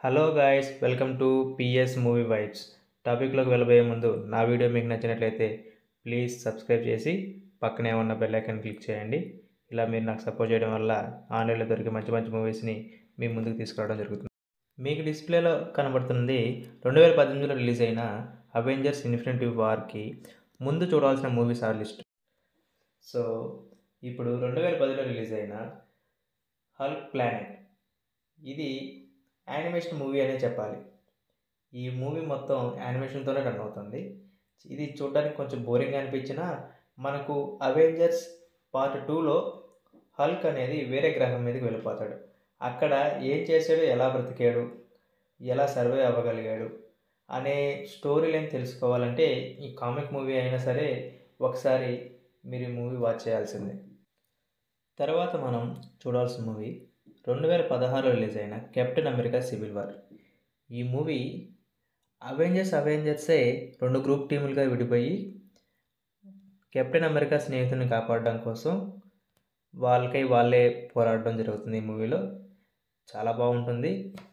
Hello guys, welcome to P S movie vibes. టాపిక్లోకి వెళ్ళబోయే ముందు నా వీడియో మీకు నచ్చినట్లయితే ప్లీజ్ సబ్స్క్రైబ్ చేసి పక్కనే ఉన్న బెల్ ఐకాన్ క్లిక్ చేయండి. ఇలా మీరు నాకు సపోర్ట్ చేయడం వల్ల ఆన్లైన్లో దొరికే మంచి మంచి మూవీస్ని మీ ముందుకు తీసుకురావడం జరుగుతుంది. మీకు డిస్ప్లేలో కనబడుతుంది 2018లో రిలీజ్ అయిన అవెంజర్స్ ఇన్ఫినిటీ వార్కి ముందు చూడాల్సిన మూవీస్ లిస్ట్. సో ఇప్పుడు 2010లో రిలీజ్ అయిన హల్క్ ప్లానెట్, ఇది యానిమేషన్ మూవీ అనే చెప్పాలి. ఈ మూవీ మొత్తం యానిమేషన్తోనే రన్ అవుతుంది. ఇది చూడడానికి కొంచెం బోరింగ్ అనిపించినా మనకు అవెంజర్స్ పార్ట్ 2లో హల్క్ అనేది వేరే గ్రహం మీదకి వెళ్ళిపోతాడు. అక్కడ ఏం చేశాడు, ఎలా బ్రతికాడు, ఎలా సర్వే అవ్వగలిగాడు అనే స్టోరీ లైన్ తెలుసుకోవాలంటే ఈ కామిక్ మూవీ అయినా సరే ఒకసారి మీరు ఈ మూవీ వాచ్ చేయాల్సిందే. తర్వాత మనం చూడాల్సిన మూవీ 2016లో రిలీజ్ అయిన కెప్టెన్ అమెరికా సివిల్ వార్. ఈ మూవీ అవెంజర్సే 2 గ్రూప్ టీములుగా విడిపోయి కెప్టెన్ అమెరికా స్నేహితుని కాపాడడం కోసం వాళ్ళకై వాళ్ళే పోరాడడం జరుగుతుంది. ఈ మూవీలో చాలా బాగుంటుంది.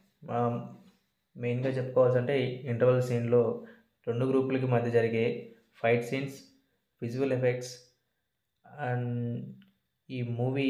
మెయిన్గా చెప్పుకోవాల్సింటే ఇంటర్వల్ సీన్లో 2 గ్రూపులకి మధ్య జరిగే fight scenes, visual effects and ఈ మూవీ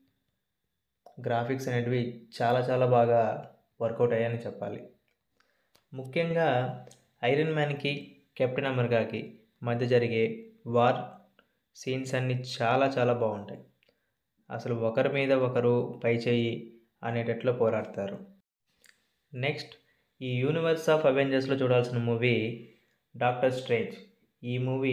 గ్రాఫిక్స్ అనేటివి చాలా చాలా బాగా వర్కౌట్ అయ్యాయని చెప్పాలి. ముఖ్యంగా ఐరన్ మ్యాన్కి కెప్టెన్ అమెరికాకి మధ్య జరిగే వార్ సీన్స్ అన్నీ చాలా చాలా బాగుంటాయి. అసలు ఒకరి మీద ఒకరు పై చేయి అనేటట్లు పోరాడతారు. నెక్స్ట్, ఈ యూనివర్స్ ఆఫ్ అవెంజర్స్లో చూడాల్సిన మూవీ డాక్టర్ స్ట్రేంజ్. ఈ మూవీ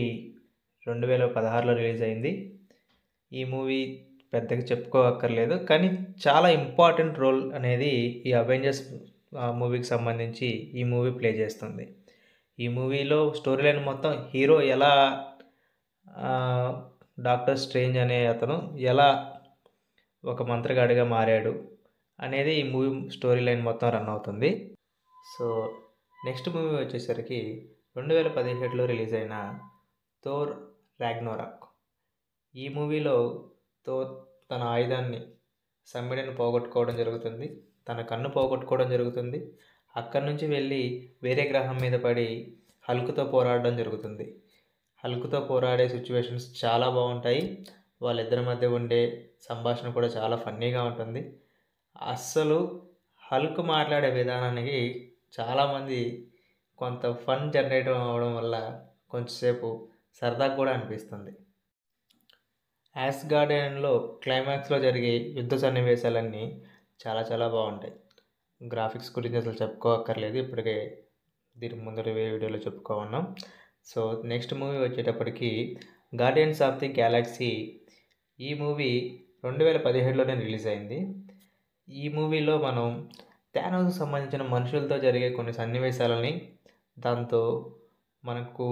2016లో రిలీజ్ అయింది. ఈ మూవీ పెద్దగా చెప్పుకోవక్కర్లేదు, కానీ చాలా ఇంపార్టెంట్ రోల్ అనేది ఈ అవెంజర్స్ మూవీకి సంబంధించి ఈ మూవీ ప్లే చేస్తుంది. ఈ మూవీలో స్టోరీ లైన్ మొత్తం హీరో ఎలా డాక్టర్ స్ట్రేంజ్ అనే అతను ఎలా ఒక మంత్రగాడిగా మారాడు అనేది ఈ మూవీ స్టోరీ లైన్ మొత్తం రన్ అవుతుంది. సో నెక్స్ట్ మూవీ వచ్చేసరికి 2017లో రిలీజ్ అయిన థోర్ రాగ్నోరాక్. ఈ మూవీలో థోర్ తన ఆయుధాన్ని సమ్మెడని పోగొట్టుకోవడం జరుగుతుంది, తన కన్ను పోగొట్టుకోవడం జరుగుతుంది. అక్కడి నుంచి వెళ్ళి వేరే గ్రహం మీద పడి హల్క్తో పోరాడడం జరుగుతుంది. హల్క్తో పోరాడే సిచ్యువేషన్స్ చాలా బాగుంటాయి. వాళ్ళిద్దరి మధ్య ఉండే సంభాషణ కూడా చాలా ఫన్నీగా ఉంటుంది. అస్సలు హల్క్ మాట్లాడే విధానానికి చాలామంది కొంత ఫన్ జనరేట్ అవ్వడం వల్ల కొంచెంసేపు సరదా కూడా అనిపిస్తుంది. యాస్గార్డియన్లో క్లైమాక్స్లో జరిగే యుద్ధ సన్నివేశాలన్నీ చాలా చాలా బాగుంటాయి. గ్రాఫిక్స్ గురించి అసలు చెప్పుకోక్కర్లేదు, ఇప్పటికే దీని ముందర వీడియోలో చెప్పుకోన్నాం. సో నెక్స్ట్ మూవీ వచ్చేటప్పటికి గార్డియన్స్ ఆఫ్ ది గ్యాలక్సీ. ఈ మూవీ 2017లోనే రిలీజ్ అయింది. ఈ మూవీలో మనం థానోస్కి సంబంధించిన మనుషులతో జరిగే కొన్ని సన్నివేశాలని, దాంతో మనకు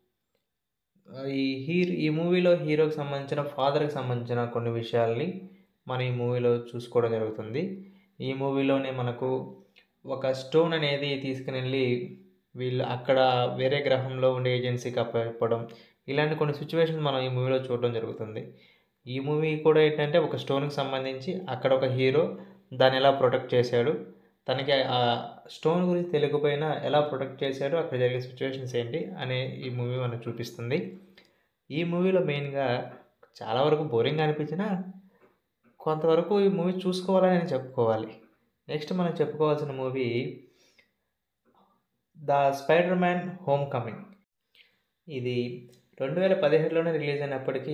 ఈ మూవీలో హీరోకి సంబంధించిన ఫాదర్కి సంబంధించిన కొన్ని విషయాల్ని మనం ఈ మూవీలో చూసుకోవడం జరుగుతుంది. ఈ మూవీలోనే మనకు ఒక స్టోన్ అనేది తీసుకుని వెళ్ళి వీళ్ళు అక్కడ వేరే గ్రహంలో ఉండే ఏజెన్సీకి అప్పడం, ఇలాంటి కొన్ని సిచ్యువేషన్స్ మనం ఈ మూవీలో చూడడం జరుగుతుంది. ఈ మూవీ కూడా ఏంటంటే ఒక స్టోన్కి సంబంధించి అక్కడ ఒక హీరో దాన్ని ఎలా ప్రొటెక్ట్ చేశాడు, తనకి ఆ స్టోన్ గురించి తెలియకపోయినా ఎలా ప్రొటెక్ట్ చేశాడు, అక్కడ జరిగే సిచ్యువేషన్స్ ఏంటి అనే ఈ మూవీ మనకు చూపిస్తుంది. ఈ మూవీలో మెయిన్గా చాలా వరకు బోరింగ్ అనిపించినా కొంతవరకు ఈ మూవీ చూసుకోవాలని నేను చెప్పుకోవాలి. నెక్స్ట్ మనం చెప్పుకోవాల్సిన movie the spider man homecoming. ఇది 2017లోనే రిలీజ్ అయినప్పటికీ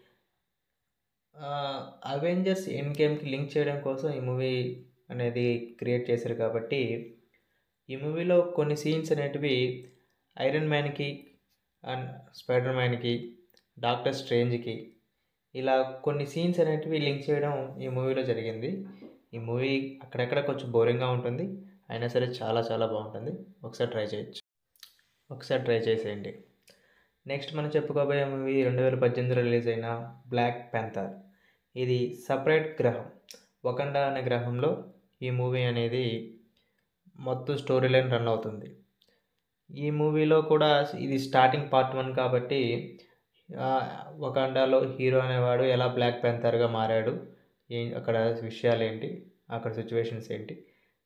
అవెంజర్స్ ఎండ్ గేమ్కి లింక్ చేయడం కోసం ఈ మూవీ అనేది క్రియేట్ చేశారు. కాబట్టి ఈ మూవీలో కొన్ని సీన్స్ అనేటివి ఐరన్ మ్యాన్కి అండ్ స్పైడర్ మ్యాన్కి, డాక్టర్ స్ట్రేంజ్కి ఇలా కొన్ని సీన్స్ అనేటివి లింక్ చేయడం ఈ మూవీలో జరిగింది. ఈ మూవీ అక్కడక్కడ కొంచెం బోరింగ్గా ఉంటుంది, అయినా సరే చాలా చాలా బాగుంటుంది. ఒకసారి ట్రై చేసేయండి. నెక్స్ట్ మనం చెప్పుకోబోయే మూవీ 2018లో రిలీజ్ అయిన బ్లాక్ ప్యాంథర్. ఇది సపరేట్ గ్రహం, వకండా అనే గ్రహంలో ఈ మూవీ అనేది మొత్తం స్టోరీ లైన్ రన్ అవుతుంది. ఈ మూవీలో కూడా ఇది స్టార్టింగ్ పార్ట్ 1 కాబట్టి వకండాలో హీరో అనేవాడు ఎలా బ్లాక్ ప్యాంథర్గా మారాడు, అక్కడ విషయాలు ఏంటి, అక్కడ సిచ్యువేషన్స్ ఏంటి,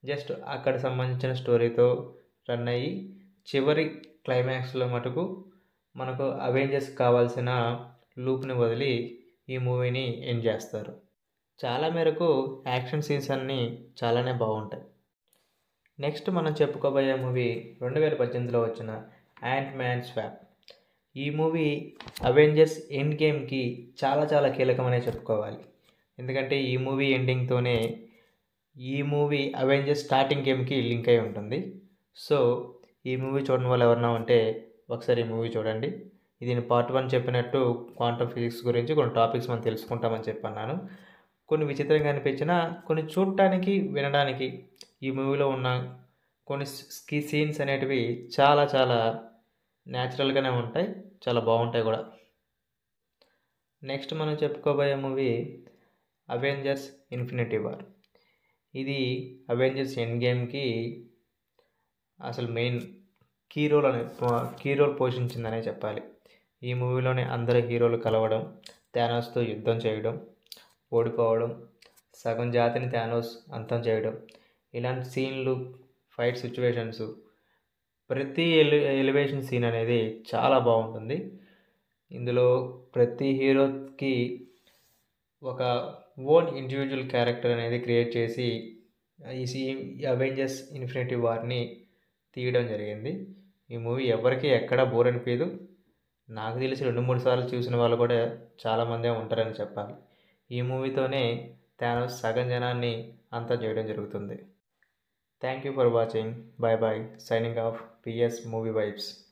జస్ట్ అక్కడ సంబంధించిన స్టోరీతో రన్ అయ్యి చివరి క్లైమాక్స్లో మటుకు మనకు అవెంజర్స్ కావాల్సిన లూప్ని వదిలి ఈ మూవీని ఎండ్ చేస్తారు. చాలా మేరకు యాక్షన్ సీన్స్ అన్నీ చాలానే బాగుంటాయి. నెక్స్ట్ మనం చెప్పుకోబోయే మూవీ 2018లో వచ్చిన యాంట్ మ్యాన్ స్వాప్. ఈ మూవీ అవెంజర్స్ ఎండ్ గేమ్కి చాలా కీలకమనే చెప్పుకోవాలి. ఎందుకంటే ఈ మూవీ ఎండింగ్తోనే ఈ మూవీ అవెంజర్స్ స్టార్టింగ్ గేమ్కి లింక్ అయి ఉంటుంది. సో ఈ మూవీ చూడని వాళ్ళు ఎవరన్నా ఉంటే ఒకసారి ఈ మూవీ చూడండి. ఇది పార్ట్ 1 చెప్పినట్టు క్వాంటమ్ ఫిజిక్స్ గురించి కొన్ని టాపిక్స్ మనం తెలుసుకుంటామని చెప్పన్నాను. కొన్ని విచిత్రంగా అనిపించినా కొన్ని చూడటానికి వినడానికి ఈ మూవీలో ఉన్న కొన్ని సీన్స్ అనేటివి చాలా న్యాచురల్గానే ఉంటాయి, చాలా బాగుంటాయి కూడా. నెక్స్ట్ మనం చెప్పుకోబోయే మూవీ అవెంజర్స్ ఇన్ఫినిటీ వార్. ఇది అవెంజర్స్ ఎండ్ గేమ్కి అసలు మెయిన్ కీ రోల్ పోషించిందనే చెప్పాలి. ఈ మూవీలోనే అందరు హీరోలు కలవడం, థానోస్తో యుద్ధం చేయడం, ఓడిపోవడం, సగం జాతిని థానోస్ అంతం చేయడం, ఇలాంటి సీన్లు, ఫైట్ సిచ్యువేషన్స్, ప్రతి ఎలివేషన్ సీన్ అనేది చాలా బాగుంటుంది. ఇందులో ప్రతి హీరోకి ఒక ఓన్ ఇండివిజువల్ క్యారెక్టర్ అనేది క్రియేట్ చేసి ఈ అవెంజర్స్ ఇన్ఫినిటీ వార్ని తీయడం జరిగింది. ఈ మూవీ ఎవరికి ఎక్కడా బోర్ అనిపించదు. నాకు తెలిసి 2-3 సార్లు చూసిన వాళ్ళు కూడా చాలామందే ఉంటారని చెప్పాలి. ఈ మూవీతోనే థానోస్ సగం జనాన్ని అంతం చేయడం జరుగుతుంది. Thank you for watching. Bye signing off PS movie vibes.